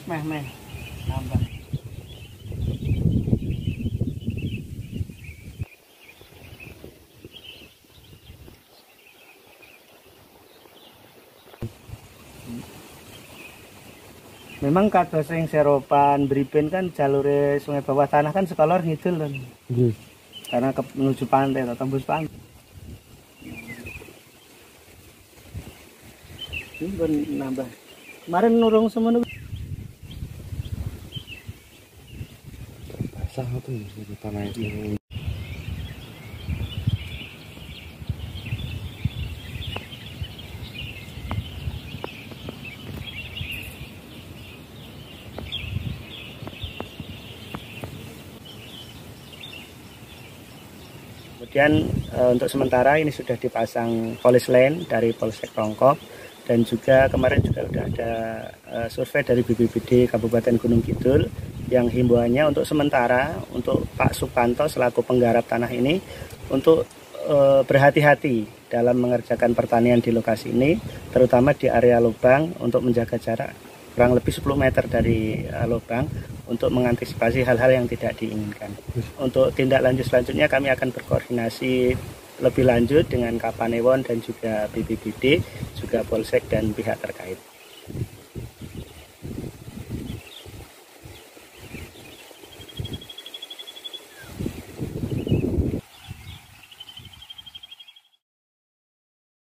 meh nambah. Memang kados sing Seropan Bripen kan jalure sungai bawah tanah kan sekolor ngidul kan. Karena menuju pantai atau tembus pantai. Ini pun nambah. Kemarin nurung semua basah tuh tanah itu. Kemudian untuk sementara ini sudah dipasang polis line dari Polsek Rongkop, dan juga kemarin juga sudah ada survei dari BPBD Kabupaten Gunung Kidul yang himbauannya untuk sementara untuk Pak Supanto selaku penggarap tanah ini untuk berhati-hati dalam mengerjakan pertanian di lokasi ini, terutama di area lubang untuk menjaga jarak kurang lebih 10 meter dari lubang untuk mengantisipasi hal-hal yang tidak diinginkan. Untuk tindak lanjut selanjutnya kami akan berkoordinasi lebih lanjut dengan Kapanewon dan juga BPBD, juga Polsek dan pihak terkait.